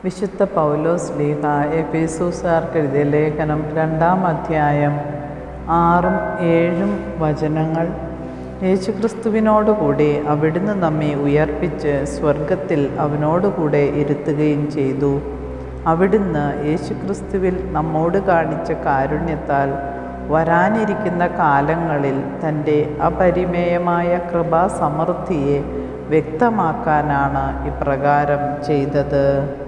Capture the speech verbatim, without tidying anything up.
വിശുദ്ധ പൗലോസ് ശ്ലീഹ എഫേസൂസുകാർക്ക് എഴുതിയ ലേഖനം രണ്ടാം അധ്യായം ആറും ഏഴും വചനങ്ങൾ. യേശുക്രിസ്തുവിനോടുകൂടി അവിടുന്ന് നമ്മെ ഉയർപ്പിച്ച് സ്വർഗത്തിൽ അവനോടുകൂടെ ഇരുത്തുകയും ചെയ്തു. അവിടുന്ന് യേശുക്രിസ്തുവിൽ നമ്മോട് കാണിച്ച കാരുണ്യത്താൽ വരാനിരിക്കുന്ന കാലങ്ങളിൽ തൻ്റെ അപരിമേയമായ കൃപാസമൃദ്ധിയെ വ്യക്തമാക്കാനാണ് ഇപ്രകാരം ചെയ്തത്.